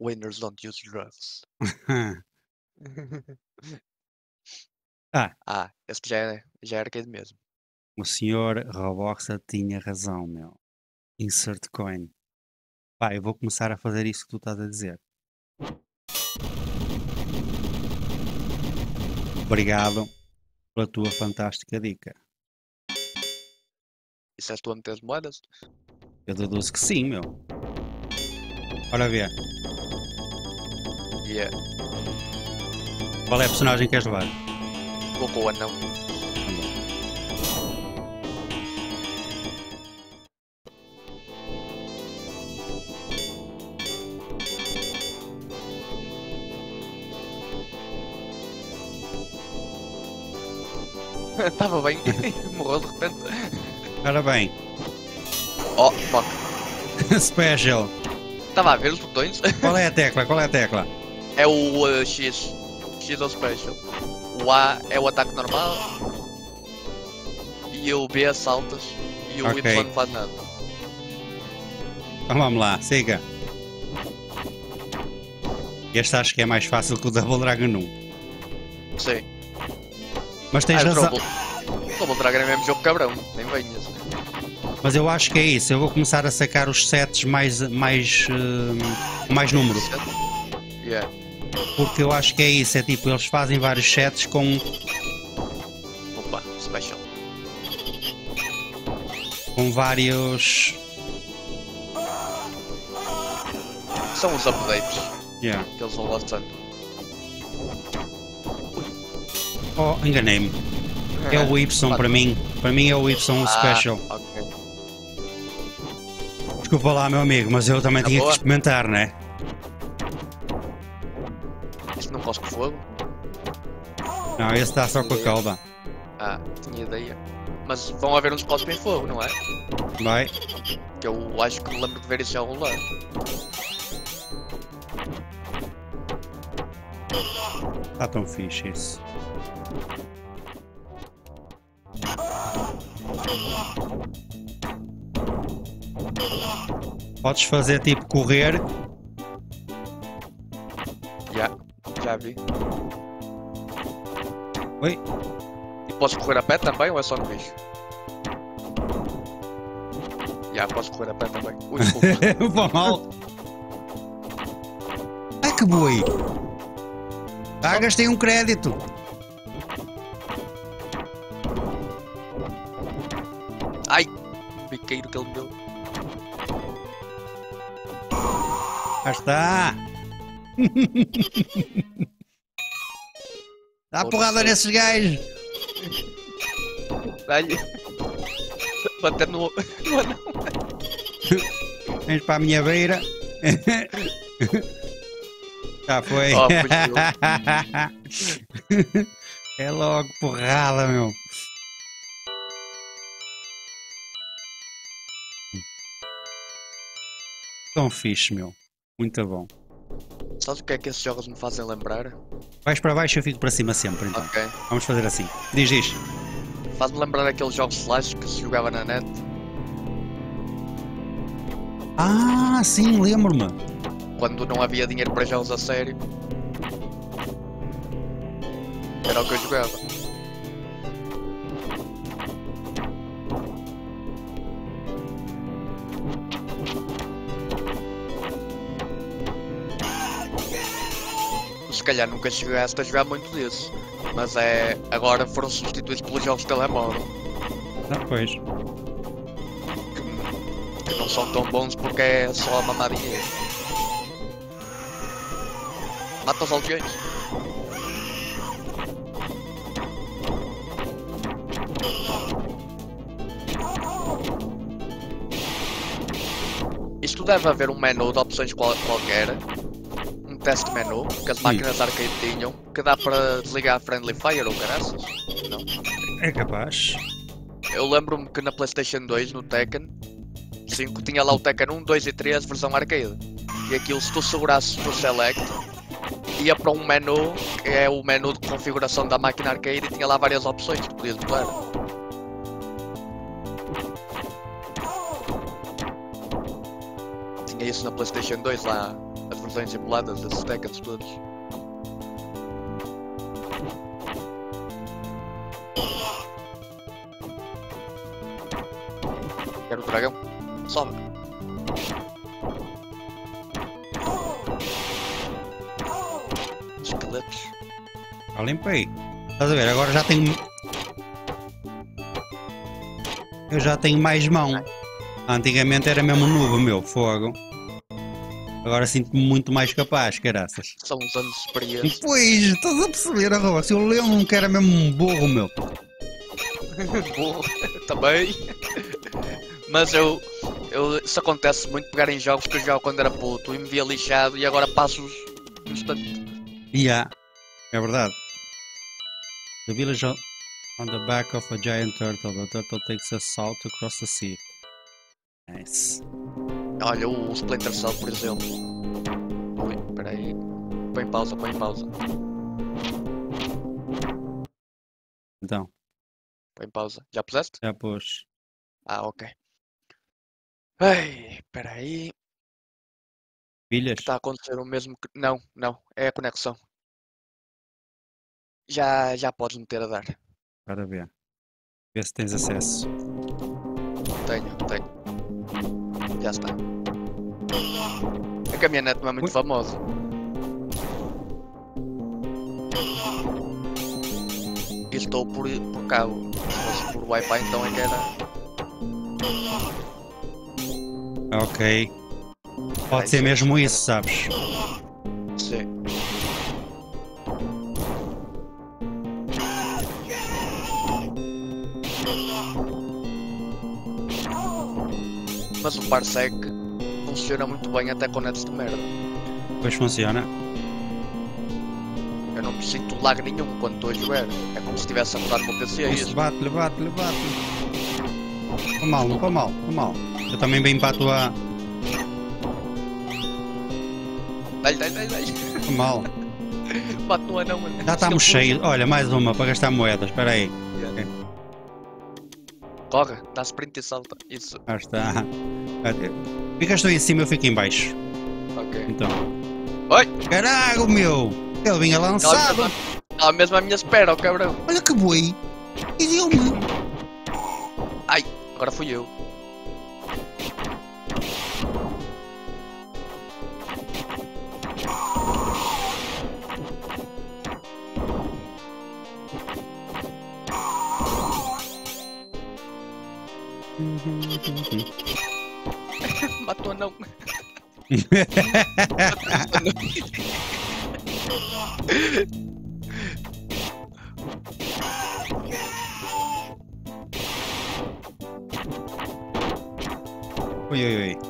Winners don't use drugs. Esse já é arcade mesmo. O senhor Roboxa tinha razão, meu. Insert coin. Pá, eu vou começar a fazer isso que tu estás a dizer. Obrigado pela tua fantástica dica. Isso és tu a meter as moedas? Eu deduzo que sim, meu. Ora ver. Yeah. Qual é a personagem que queres levar? Vou com o anão. Estava bem, morreu de repente. Ora bem. Oh, fuck. Special. Estava a ver os botões. Qual é a tecla? Qual é a tecla? É o X. X é o special. O A é o ataque normal. E o B é saltas. E o Ok. Y não faz nada. Então vamos lá, siga. Este acho que é mais fácil que o Double Dragon 1. Sim. Mas tens razão. O Double Dragon é mesmo jogo cabrão. Nem venhas. Mas eu acho que é isso. Eu vou começar a sacar os sets mais número. Yeah. Porque eu acho que é isso. É tipo, eles fazem vários sets com... Opa, special. Com vários... São os updates Yeah. que eles vão lançando. Oh, enganei-me. É o Y para mim. Para mim é o Y Special. Ok. Desculpa lá, meu amigo, mas eu também tinha boa. que experimentar, né? Isto não cospe fogo? Não, esse está só com a calda. Tinha ideia. Mas vão haver uns cospem fogo, não é? Vai. Que eu acho que me lembro de ver isso já algum lado. Está tão fixe isso. Podes fazer tipo correr. Já vi. Oi? E posso correr a pé também ou é só no bicho? Posso correr a pé também. Ui, desculpa. Vou mal. Ai que boi. Gastei um crédito. Ai! O biqueiro que ele me deu. Já está. Dá porrada nesses gajos. Dá-lhe. Bater no anão. Vens para a minha beira. Já foi. Oh, É logo porrada, meu. Tão fixe, meu. Muito bom. Sabes o que é que esses jogos me fazem lembrar? Vais para baixo e eu fico para cima sempre, então. Ok. Vamos fazer assim. Diz. Faz-me lembrar aqueles jogos Slash que se jogava na net. Ah, sim, lembro-me. Quando não havia dinheiro para jogos a sério. Era o que eu jogava. Se calhar nunca chegaste a jogar muito disso. Mas agora foram substituídos pelos jogos de telemóvel. Pois. Que não são tão bons porque é só a mamar dinheiro. Mata os aldeões. Isto deve haver um menu de opções qualquer. Um teste menu que as máquinas arcade tinham. Que dá para desligar a Friendly Fire ou caraças. Não. É capaz. Eu lembro-me que na PlayStation 2, no Tekken 5, tinha lá o Tekken 1, 2 e 3 versão arcade. E aquilo, se tu segurasses no Select, ia para um menu, que é o menu de configuração da máquina arcade, e tinha lá várias opções que podias mudar. Tinha isso na PlayStation 2, lá, as versões emuladas desses Tekkens todos. Quero o dragão. Sobe. Esqueletos. Já limpei. Estás a ver? Agora já tenho. Eu já tenho mais mão. Antigamente era mesmo noob, meu fogo. Agora sinto-me muito mais capaz, caraças. São uns anos de experiência. Pois, estás a perceber, arroba? Se eu lembro-me que era mesmo um burro, meu. Burro. Também. Mas isso acontece muito pegar em jogos que eu jogo quando era puto e me via lixado e agora passo-os no instante. Yeah, é verdade. The village on the back of a giant turtle. The turtle takes us south across the sea. Nice. Olha, o Splinter Cell, por exemplo. Ui, peraí. Põe em pausa, põe em pausa. Então, Põe em pausa. Já puseste? já pôs. Ah, ok. Ai, peraí. Pilhas? Está a acontecer o mesmo que... Não, não. É a conexão. Já podes meter a dar. Para ver. Vê se tens acesso. Tenho. Já está. É que a minha net não é muito famosa. E estou por cabo. Se fosse por Wi-Fi então é que era. Ok. Pode Ai, ser sim, mesmo sim, isso, sabes? Sim. Mas o Parsec funciona muito bem até com nets de merda. Depois funciona. Eu não sinto lag nenhum quando estou a jogar. É como se estivesse a mudar para o PC. É Isso, isso. bate-lhe. Foi mal, não foi mal, foi mal. Eu também bem para a tua. Dai. Foi mal. Bate no anão, mano. Já estamos cheios. Olha, mais uma para gastar moedas. Espera aí. Corre, dá sprint e salta. Isso. Já está. Ficas tu em cima, eu fico em baixo. Ok. Então. Oi! Caralho, meu! Ele vinha lançado. Estava mesmo à minha espera, o cabrão. Olha que boi. E deu-me. Ai, agora fui eu. Matou não. Oi.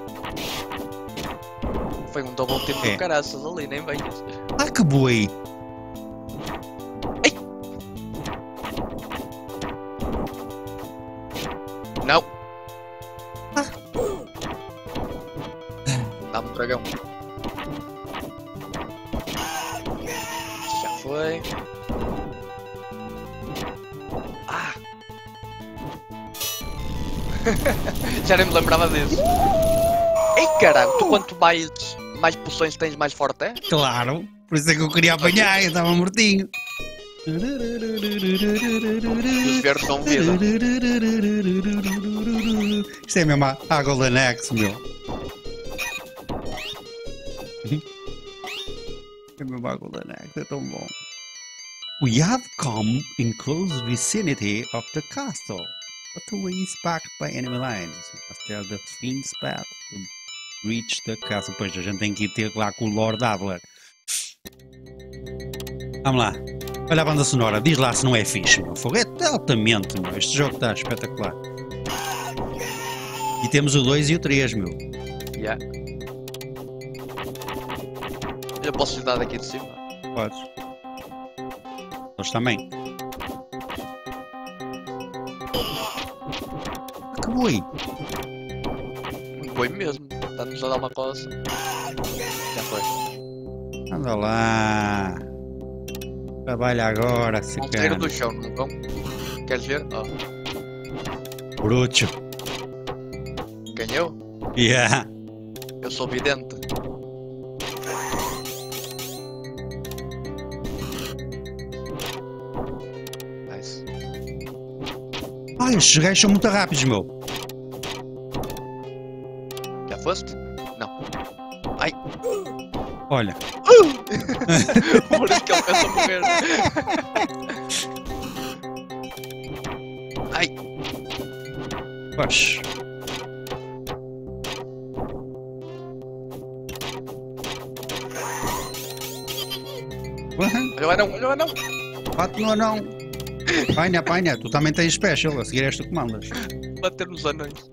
Foi um double tempo do caraças ali, nem venhas. Ah, que boi. Ei! Não! Dá-me um dragão. Já foi. Ah! Já nem me lembrava disso. Ei caralho, tu quanto mais poções tens, mais forte é? Claro. Por isso é que eu queria apanhar, eu estava mortinho. Os verdes dão vida. Isto é mesmo a Golden Axe, meu. É mesmo a Golden Axe, é tão bom. We have come in close vicinity of the castle, but the way is backed by enemy lines. We must tell the Fiend's path to reach the castle. Pois a gente tem que ir ter lá com o Lord Adler. Vamos lá. Olha a banda sonora, diz lá se não é fixe, meu fogo. É altamente, meu. Este jogo está espetacular. E temos o 2 e o 3, meu. Yeah. Eu posso lhe dar daqui de cima. Podes. Eles também. Que boi! Um boi mesmo. Está-nos a dar uma coça. Já foi. Anda lá. Trabalha agora, se Vão sair do chão, não vão? Queres ver? Oh. Bruto. Quem eu? Yeah. Eu sou vidente. Ai, estes gajos são muito rápidos, meu. Já foste? Não. Ai. Olha. Por isso que ele pensa morrer. Ai. Pois. Olha o anão, olha o anão. Bate no anão. Apanha, apanha. Tu também tens special. A seguir és tu que mandas. Bater nos anões.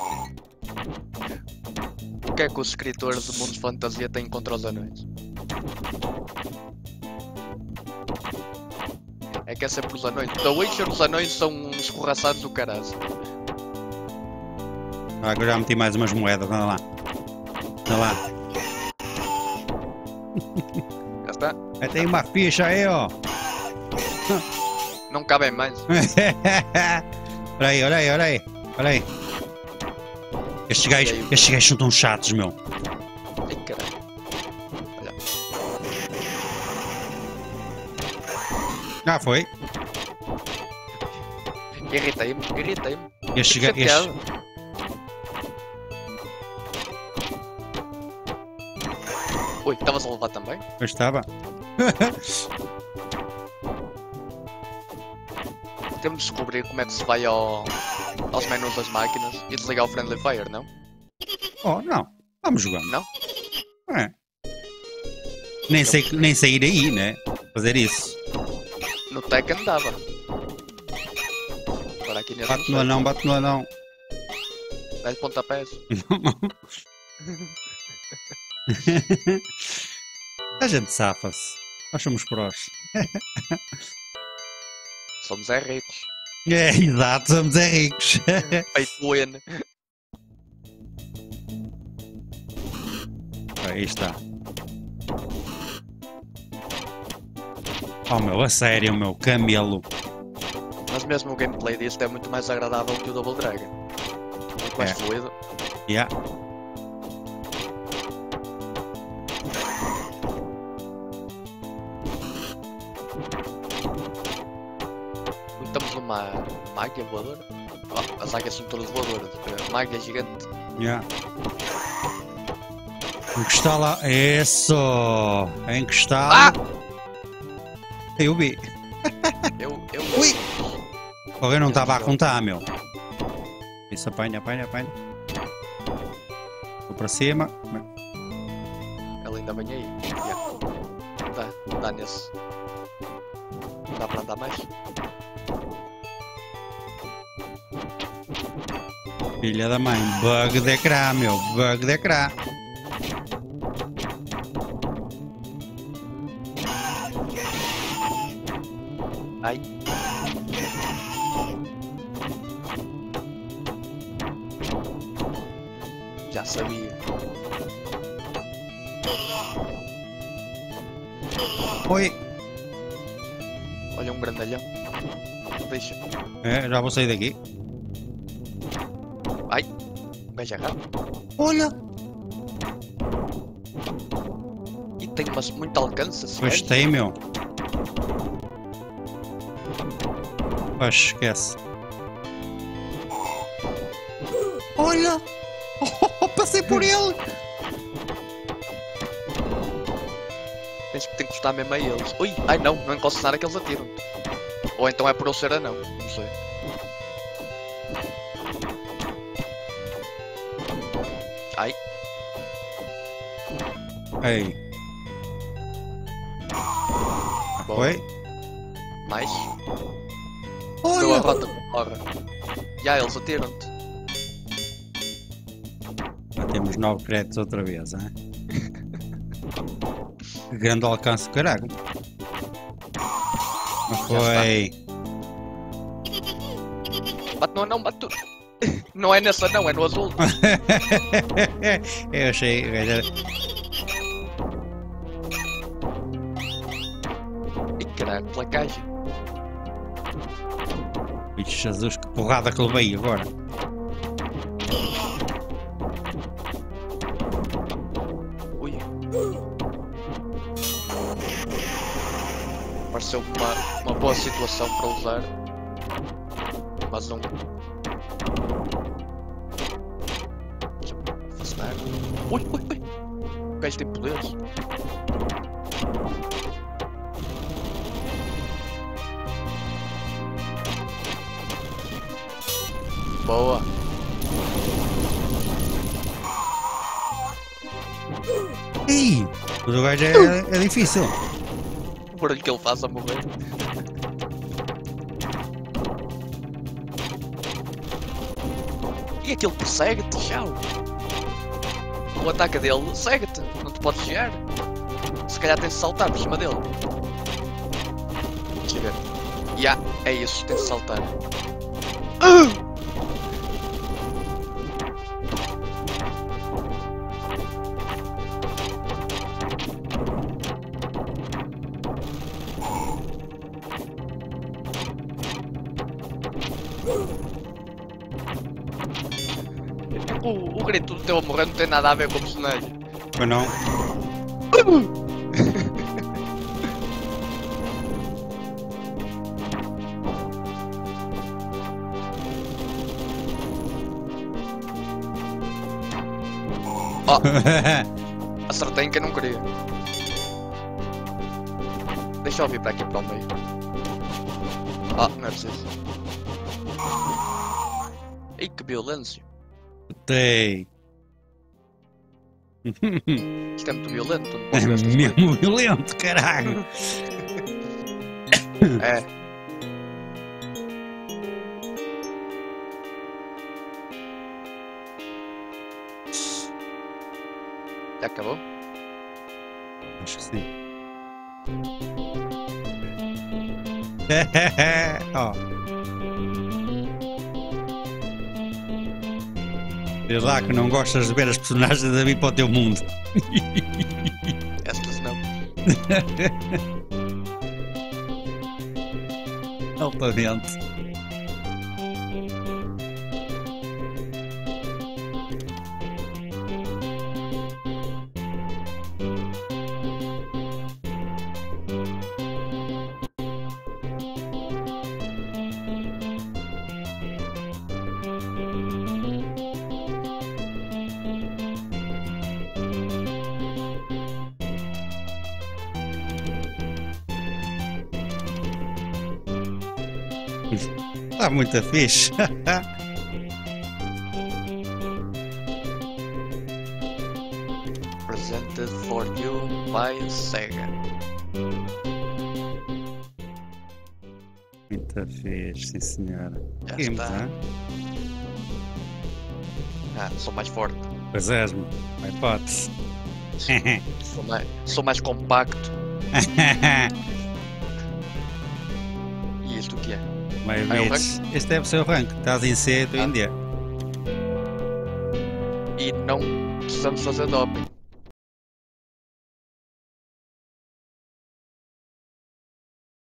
O que é que os escritores de mundos de fantasia têm contra os anões? É que é sempre os anões. Da Witcher, os anões são uns escorraçados do caralho. Agora já meti mais umas moedas. Anda lá. Anda lá. Já está. Tem uma ficha aí, ó. Não cabem mais. Olha aí, olha aí, olha aí. Olha aí. Estes gajos são tão chatos, meu. Ai, caralho. Olha. Ah, foi. Irritei-me, irritei-me. Estes Fico gajos. chateado. Ui, estavas a levar também? Eu estava. Temos de descobrir como é que se vai aos menus das máquinas e desligar o Friendly Fire, não? Oh, não. Vamos jogando. Não? É. Nem sei ir aí, né? Fazer isso. No Tekken dava. Agora aqui nesse Bate no anão, bate no anão. Dá-lhe pontapés. A gente safa-se. Nós somos prós. Somos é ricos. É, exato, somos é ricos. Feito win. Aí está. Oh meu, a sério, meu, camelo. Mas mesmo o gameplay disto é muito mais agradável que o Double Dragon. Muito mais fluido. Yeah. Estamos numa águia voadora. Oh, as águias são todas voadoras. Uma águia gigante. Yeah. Encostar lá. Isso! Encostar. Ah! Eu vi. Ui! Eu não estava a contar, meu. Isso, apanha, apanha, apanha. Vou para cima. Ela ainda vem aí. Yeah. Dá nesse. Dá para andar mais? Filha da mãe, bug de ecrã, meu, bug de ecrã. Ai. Já sabia. Oi. Olha um grandalhão. Deixa. É, já vou sair daqui. Ai. Veja rápido. Olha. E tem muito alcance assim. Pois tem, meu. Pois, esquece. Olha. Passei por ele. Tens que encostar mesmo a eles. Ui, ai não encosto nada que eles atiram. Ou então é por eu ser anão, não sei. Ai. Ei. Boa. Foi? Mais. Deu a Olha. rota porra. Já eles atiram-te. Já temos 9 créditos outra vez, hein? Que grande alcance, caralho. Não foi. Bate no anão, bate tudo. Não é nesse anão, é no azul. Eu achei. E caralho, pela caixa. Bicho Jesus, que porrada que levei agora. Ui. Pareceu uma boa situação para usar. mas não. Funcionar. Ui, ui, ui! O gajo tem poderes. Boa! Ei! O gajo é difícil. O barulho que ele faz a morrer. E aquilo persegue-te, tchau! O ataque dele segue-te, não te podes desviar. Se calhar tens de saltar por cima dele. Deixa eu ver. É isso, tens de saltar. O grito do teu a morrer não tem nada a ver com o personagem. Ou não? Acertei em quem não queria. Deixa eu vir para aqui para o meio. Não é preciso. Ei, que violência. Tem. Isto é muito violento. Não É posso ver estas mesmo coisas. violento, caralho. É. Já acabou? Acho que sim. Ó. Diz lá que não gostas de ver as personagens a vir para o teu mundo. Estas não. Altamente. Está muito fixe. Presented for you by Sega. Muito fixe, sim senhora. Já Games, está. hein? Sou mais forte. Pois és, meu. Vai hipótese. Sou mais compacto. E isto o que é? Vai o ver. rank? Este deve ser o rank. Estás em C, estou em D. E não precisamos fazer doping.